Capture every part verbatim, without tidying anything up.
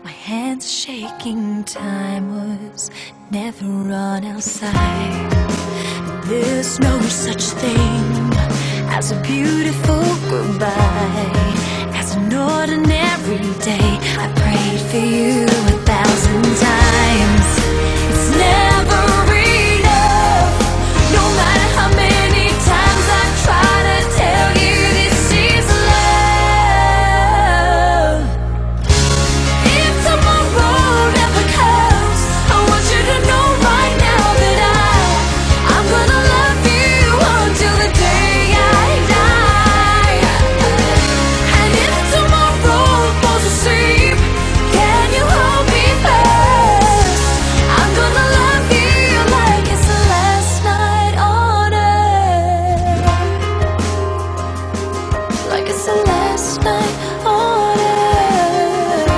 My hands are shaking, time was never on our side. There's no such thing as a beautiful goodbye. As an ordinary day, I prayed for you a thousand times. It's never enough, no matter how many times I try to tell you this is love. If tomorrow never comes, I want you to know right now that I, I'm gonna love you until the day I die. And if tomorrow falls asleep, can you hold me first? I'm gonna love you like it's the last night on earth. Like it's the last night on earth.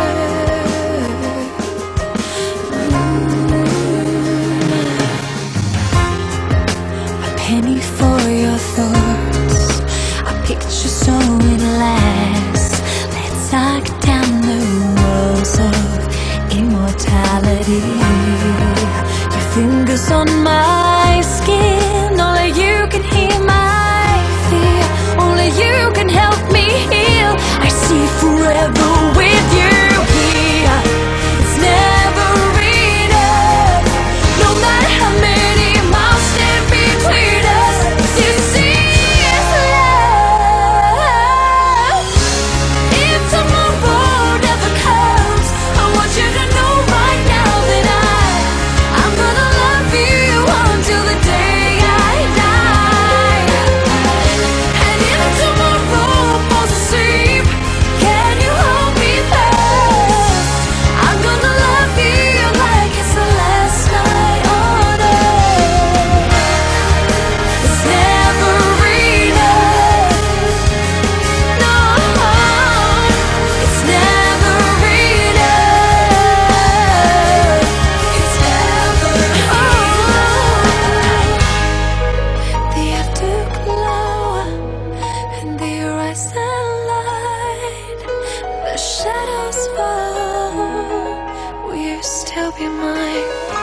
A penny for your thoughts, a picture so it lasts. Let's knock down the walls of immortality. Your fingers on my skin, only you can hear my fear. Only you can help me heal. I see forever with you here. It's never enough, no matter how many miles stand between us. You see, it's love. If tomorrow never comes, I want you to know right now that I, I'm gonna love you until the day I die. And if tomorrow falls asleep, can you hold me first? I'm gonna love you like it's the last night on earth. It's never enough, no, it's never enough. It's never enough. The afterglow and the rising light, the shadows fall, will you still be mine?